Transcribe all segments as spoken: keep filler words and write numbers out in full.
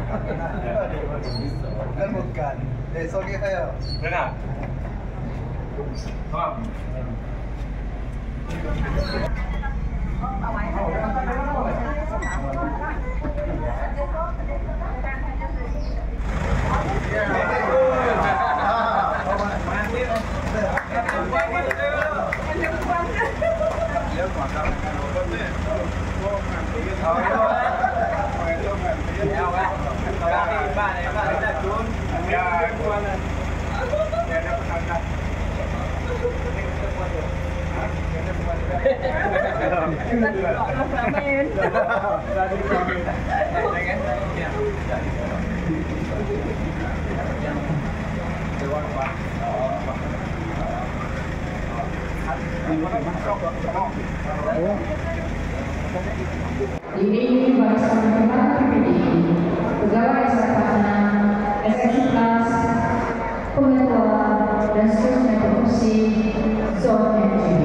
Bukan bukan. Eh, sorry saya. Benar. Faham. Ini barisan teman P P D, pegawai sarjana, S M kelas, pengetua, dan seterusnya produksi zona M G B.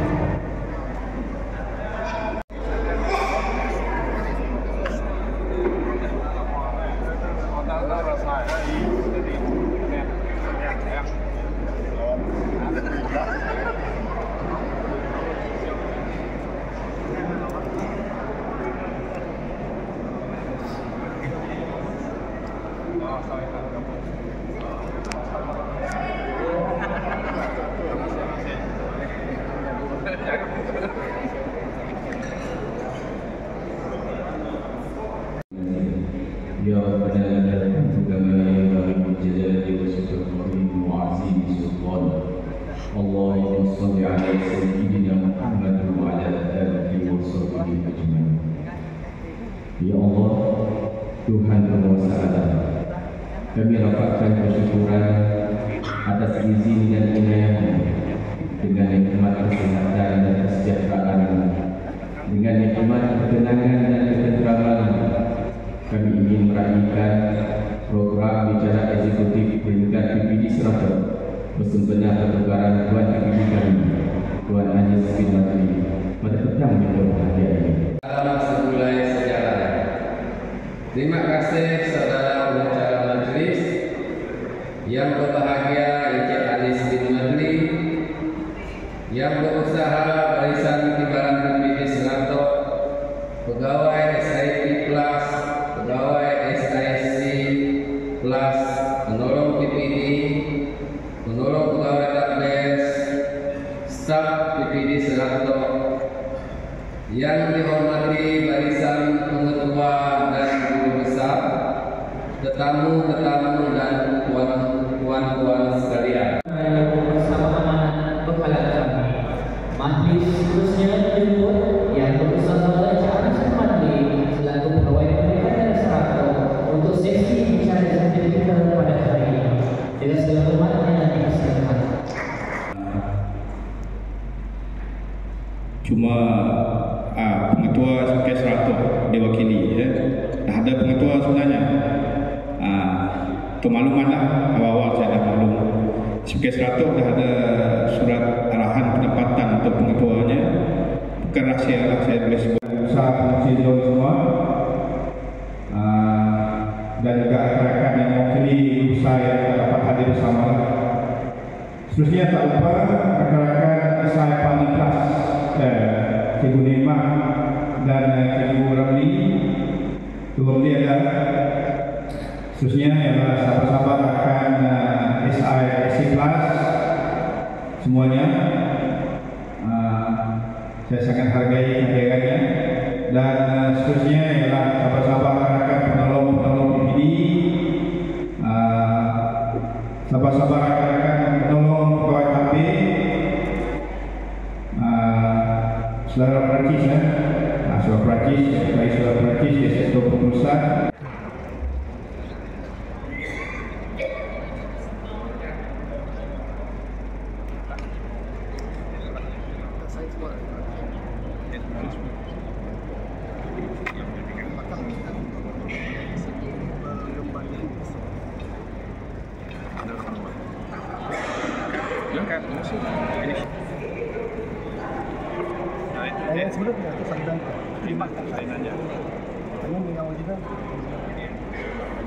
Ya Rabbana lakal kama yanbaghi li jalali wajhika al-karim wa 'azimi sultanik. Allahumma shalli 'ala sayyidina Muhammad wa 'ala alihi wa sahbihi ajma'in. Ya Allah, Tuhan penguasa alam, kami rapatkan bersyukuran atas izin dan inayah-Mu dengan nikmat kesehatan dan kesejahteraan, dengan nikmat ketenangan dan ketenteraman. Kami ingin meraihkan program bicara eksekutif peringkat P P D Serata bersempena pertukaran Tuan P P D kami, Tuan Haji Bin Madri, pada petang yang berbahagia ini. Dalam semulai sejarah. Terima kasih saudara pengacara majlis yang berbahagia Encik Anis Bin Madri yang berusaha barisan timbalan P P D Serata, pegawai S I P Plus, pegawai S I C Plus, penolong P P D, penolong pegawai Dakdes, staf P P D Serata, yang dihormati barisan pengetua dan guru besar, tetamu-tetamu dan puan-puan sekalian. Bersama-sama penghalang kami, majlis seterusnya jemput yang berusaha Encik Anis Bin Madri selaku pegawai Pemerintahan Serata untuk sesi bicara eksekutif kita pada hari ini. Dengan segala hormatnya dipersilakan. Cuma ah, pengetua Kes Serata diwakili, ya. Dah ada pengetua sebenarnya. Ah, kemaklumanlah awal-awal saya dah maklum. Kes Serata dah ada surat arahan penempatan untuk pengetuanya. Bukan rahsia lah, saya boleh sebut. Usaha pengurusi jauh semua. Ah, dan juga rakan-rakan yang mewakili usaha yang dapat hadir bersama. Seterusnya tak lupa rakan-rakan S I Paling Kelas, eh, Cikgu Nimah dan eh, Cikgu Ramli. Cikgu Ramli adalah seterusnya ialah sahabat-sahabat rakan eh, S I S C Plus semuanya. Uh, saya sangat hargai kehadirannya. Dan uh, seterusnya ialah sahabat-sahabat rakan penolong-penolong P P D, uh, sahabat-sahabat rakan-rakan penolong pegawai K P, uh, saudara Perancis, eh? uh, saudara Perancis, baik saudara Perancis di sektor pengurusan. Eh, sebenarnya aku sadar terima kasih saya nanya. Kamu dengan wajiban.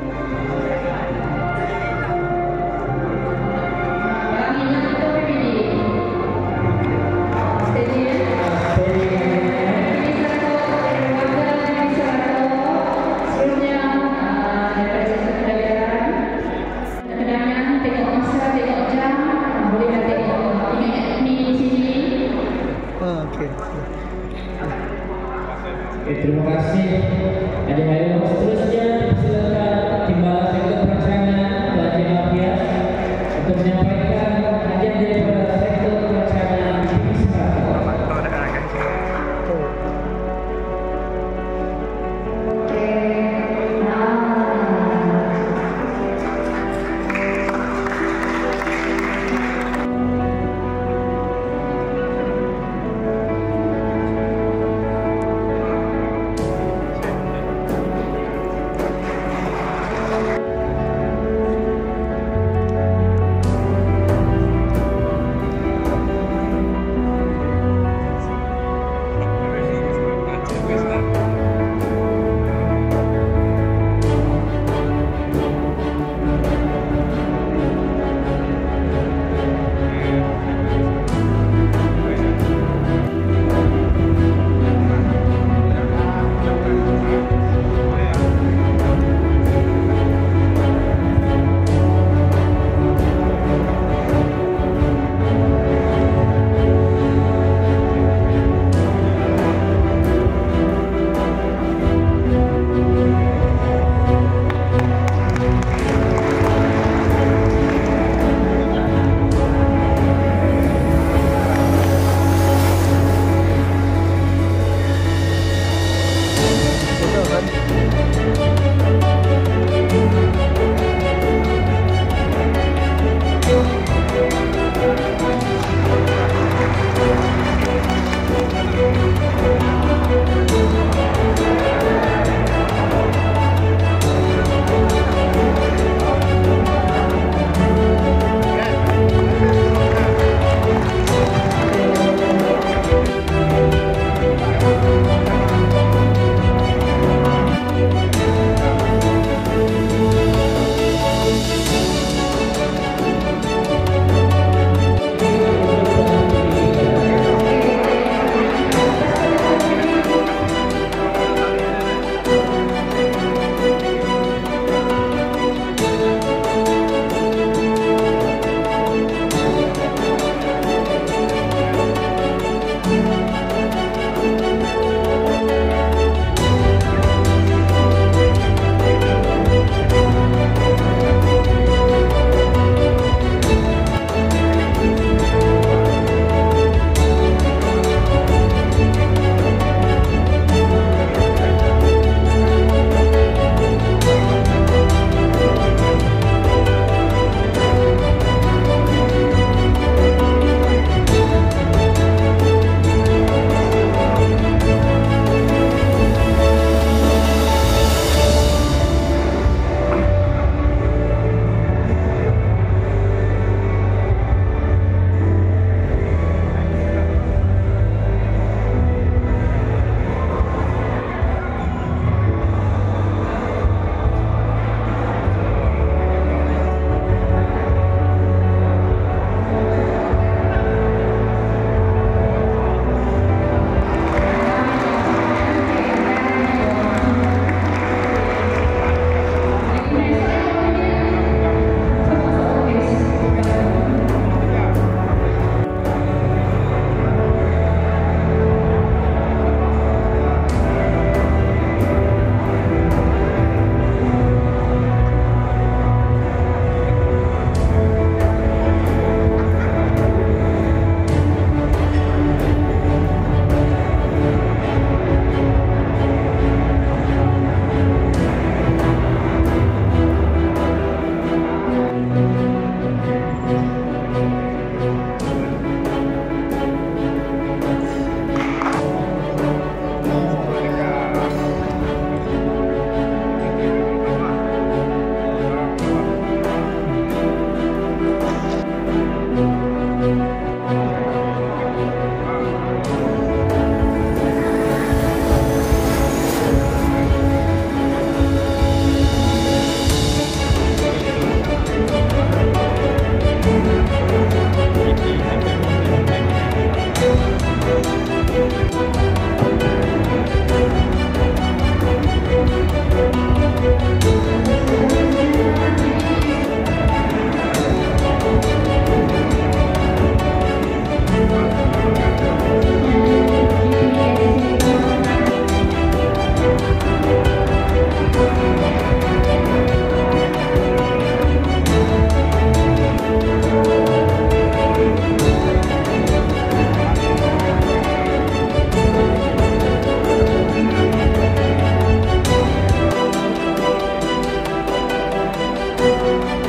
Terima kasih. Ada yang seterusnya silakan timbang Thank you.